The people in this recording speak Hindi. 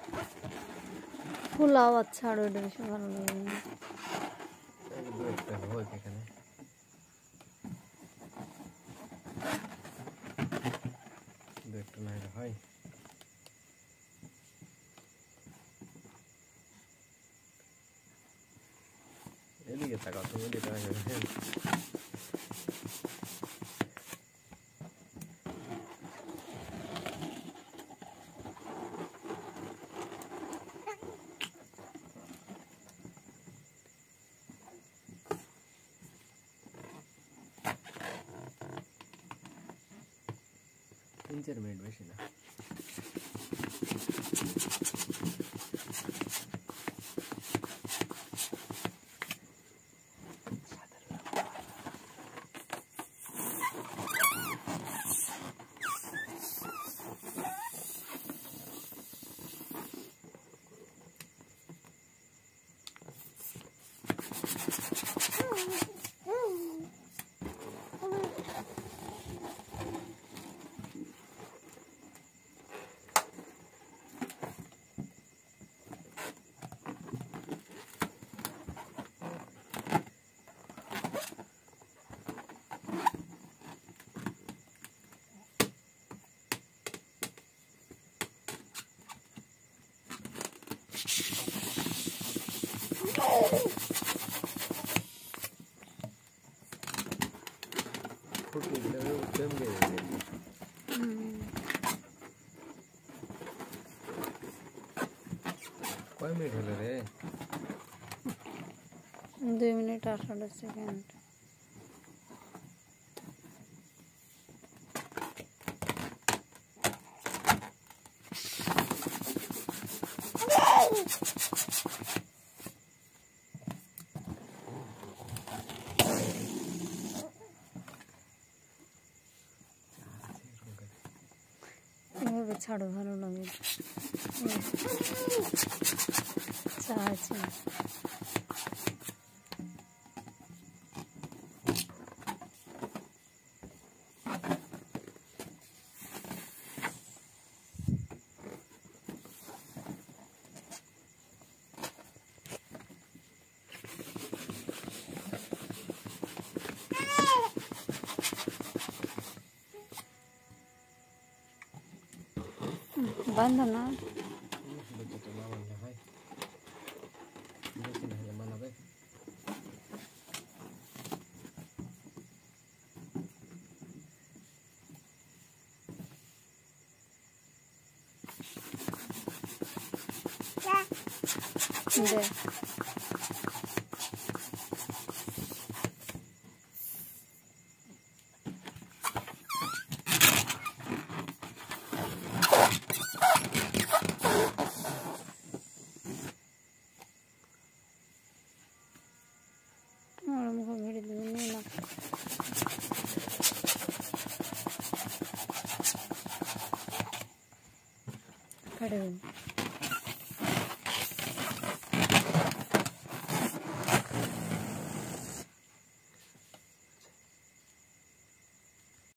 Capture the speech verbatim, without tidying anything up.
ফুল আওয়াজ ছাড়ো, এটা বেশি ভালো লাগে না। দু একটা হয় এখানে, দু একটা না হয়। এদিকে তাকাও, তুমি এদিকে তাকাও। तीन चार मिनट बेशी ना। कय मिनट हलो रे? दुई मिनट अठारह सेकेंड। ছাড়ো, ভালো লাগে। চা আছে। बंद ना दे। खड़े